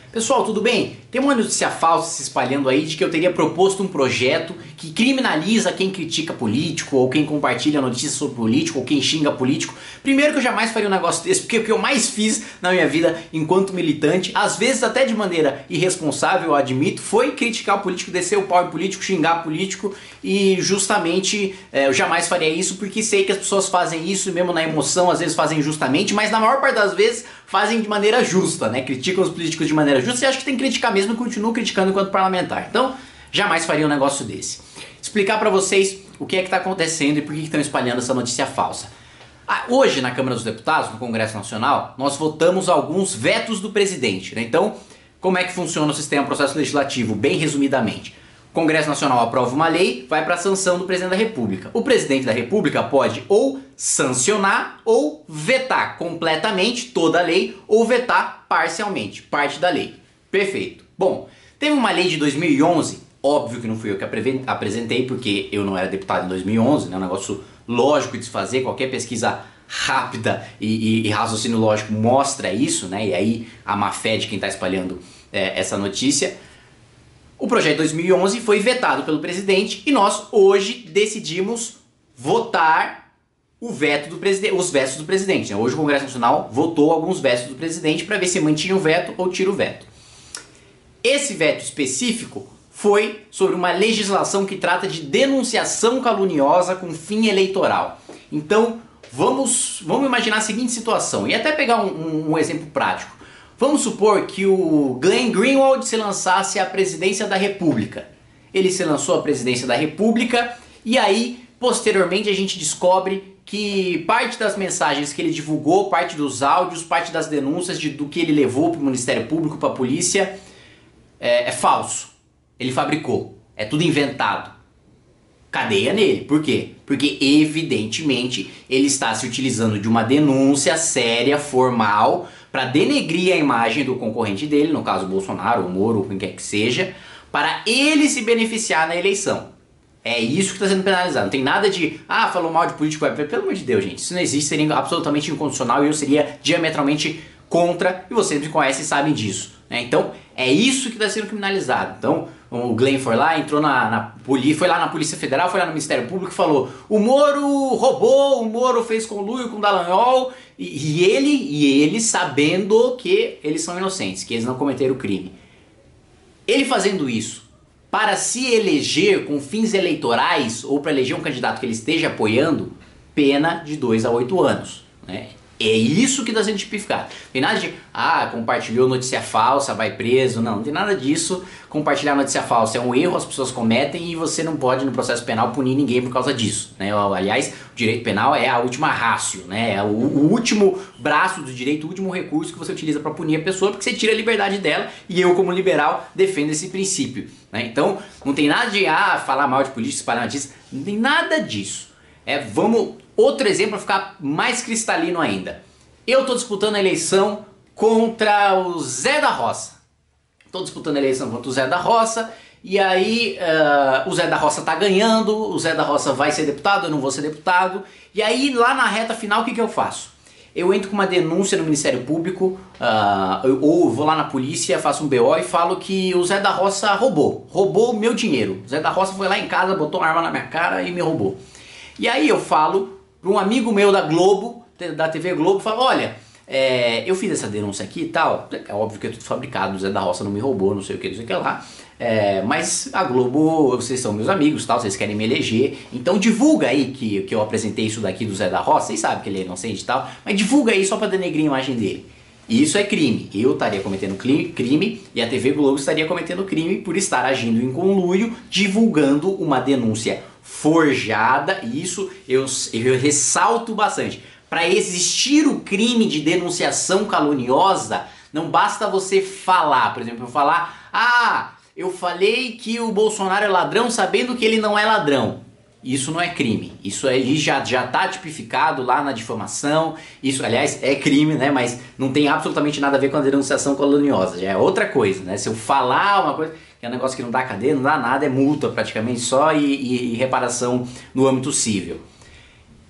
Pessoal, tudo bem? Tem uma notícia falsa se espalhando aí de que eu teria proposto um projeto que criminaliza quem critica político, ou quem compartilha notícias sobre político, ou quem xinga político. Primeiro que eu jamais faria um negócio desse, porque o que eu mais fiz na minha vida enquanto militante, às vezes até de maneira irresponsável, eu admito, foi criticar o político, descer o pau em político, xingar político, e justamente eu jamais faria isso porque sei que as pessoas fazem isso, mesmo na emoção, às vezes fazem injustamente, mas na maior parte das vezes fazem de maneira justa, né? Criticam os políticos de maneira justa e acho que tem que criticar mesmo e continuo criticando enquanto parlamentar. Então, jamais faria um negócio desse. Explicar pra vocês o que é que está acontecendo e por que estão espalhando essa notícia falsa. Hoje, na Câmara dos Deputados, no Congresso Nacional, nós votamos alguns vetos do presidente, né? Então, como é que funciona o sistema processo legislativo? Bem resumidamente. O Congresso Nacional aprova uma lei, vai para a sanção do presidente da República. O presidente da República pode ou sancionar ou vetar completamente toda a lei ou vetar parcialmente, parte da lei. Perfeito. Bom, teve uma lei de 2011, óbvio que não fui eu que apresentei porque eu não era deputado em 2011, né? Um negócio lógico de se fazer, qualquer pesquisa rápida e raciocínio lógico mostra isso, né? E aí a má fé de quem está espalhando essa notícia. O projeto de 2011 foi vetado pelo presidente e nós hoje decidimos votar os vetos do presidente. Né? Hoje o Congresso Nacional votou alguns vetos do presidente para ver se mantinha o veto ou tira o veto. Esse veto específico foi sobre uma legislação que trata de denunciação caluniosa com fim eleitoral. Então vamos imaginar a seguinte situação e até pegar um exemplo prático. Vamos supor que o Glenn Greenwald se lançasse à presidência da República. Ele se lançou à presidência da República e aí, posteriormente, a gente descobre que parte das mensagens que ele divulgou, parte dos áudios, parte das denúncias do que ele levou para o Ministério Público, para a polícia, é falso. Ele fabricou. É tudo inventado. Cadeia nele. Por quê? Porque, evidentemente, ele está se utilizando de uma denúncia séria, formal, para denegrir a imagem do concorrente dele, no caso Bolsonaro, ou Moro, ou quem quer que seja, para ele se beneficiar na eleição. É isso que está sendo penalizado. Não tem nada de, falou mal de político. Pelo amor de Deus, gente, isso não existe, seria absolutamente incondicional e eu seria diametralmente contra, e vocês me conhecem e sabem disso. Né? Então, é isso que está sendo criminalizado. Então, o Glenn foi lá, entrou foi lá na Polícia Federal, foi lá no Ministério Público e falou: o Moro roubou, o Moro fez conluio com o Dallagnol, e ele sabendo que eles são inocentes, que eles não cometeram crime. Ele fazendo isso para se eleger com fins eleitorais ou para eleger um candidato que ele esteja apoiando, pena de 2 a 8 anos. Né? É isso que está sendo tipificado. Não tem nada de, compartilhou notícia falsa, vai preso. Não tem nada disso. Compartilhar notícia falsa é um erro, as pessoas cometem e você não pode no processo penal punir ninguém por causa disso. Né? Aliás, o direito penal é a última ratio, né? É o último braço do direito, o último recurso que você utiliza para punir a pessoa, porque você tira a liberdade dela e eu, como liberal, defendo esse princípio. Né? Então, não tem nada de falar mal de política, espalhar notícias, não tem nada disso. Outro exemplo para ficar mais cristalino ainda. Eu estou disputando a eleição contra o Zé da Roça. Estou disputando a eleição contra o Zé da Roça e aí o Zé da Roça está ganhando, o Zé da Roça vai ser deputado, eu não vou ser deputado. E aí lá na reta final o que eu faço? Eu entro com uma denúncia no Ministério Público ou vou lá na polícia, faço um BO e falo que o Zé da Roça roubou o meu dinheiro. O Zé da Roça foi lá em casa, botou uma arma na minha cara e me roubou. E aí eu falo para um amigo meu da Globo, da TV Globo, falo: olha, eu fiz essa denúncia aqui e tal, é óbvio que é tudo fabricado, o Zé da Roça não me roubou, não sei o que lá, mas a Globo, vocês são meus amigos, tal, vocês querem me eleger, então divulga aí que eu apresentei isso daqui do Zé da Roça, vocês sabem que ele é inocente e tal, mas divulga aí só para denegrir a imagem dele. E isso é crime, eu estaria cometendo crime e a TV Globo estaria cometendo crime por estar agindo em conluio, divulgando uma denúncia forjada, e isso eu ressalto bastante. Para existir o crime de denunciação caluniosa, não basta você falar, por exemplo, eu falar: eu falei que o Bolsonaro é ladrão sabendo que ele não é ladrão. Isso não é crime, isso aí já está tipificado lá na difamação, isso aliás é crime, né? Mas não tem absolutamente nada a ver com a denunciação caluniosa, já é outra coisa, né? Se eu falar uma coisa, que é um negócio que não dá cadeia, não dá nada, é multa praticamente só e reparação no âmbito civil.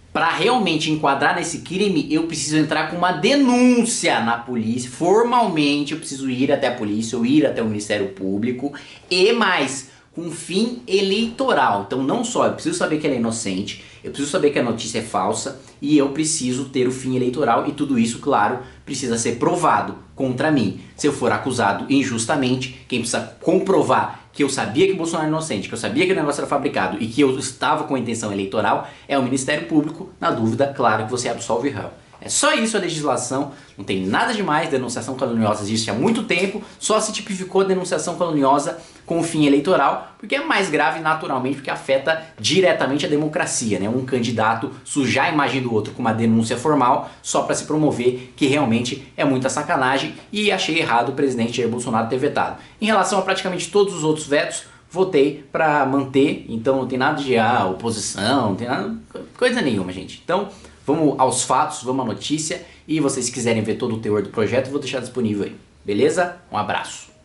Para realmente enquadrar nesse crime, eu preciso entrar com uma denúncia na polícia. Formalmente, eu preciso ir até a polícia ou ir até o Ministério Público. E mais, com fim eleitoral. Então não só eu preciso saber que ela é inocente, eu preciso saber que a notícia é falsa e eu preciso ter o fim eleitoral, e tudo isso, claro, precisa ser provado contra mim. Se eu for acusado injustamente, quem precisa comprovar que eu sabia que o Bolsonaro é inocente, que eu sabia que o negócio era fabricado e que eu estava com a intenção eleitoral é o Ministério Público. Na dúvida, claro que você absolve o réu. É só isso a legislação, não tem nada demais. Denunciação caluniosa existe há muito tempo, só se tipificou a denunciação caluniosa com o fim eleitoral, porque é mais grave naturalmente, porque afeta diretamente a democracia, né? Um candidato sujar a imagem do outro com uma denúncia formal só para se promover, que realmente é muita sacanagem, e achei errado o presidente Jair Bolsonaro ter vetado. Em relação a praticamente todos os outros vetos, votei para manter, então não tem nada de oposição, não tem nada, coisa nenhuma, gente. Então, vamos aos fatos, vamos à notícia, e vocês quiserem ver todo o teor do projeto, eu vou deixar disponível aí. Beleza? Um abraço.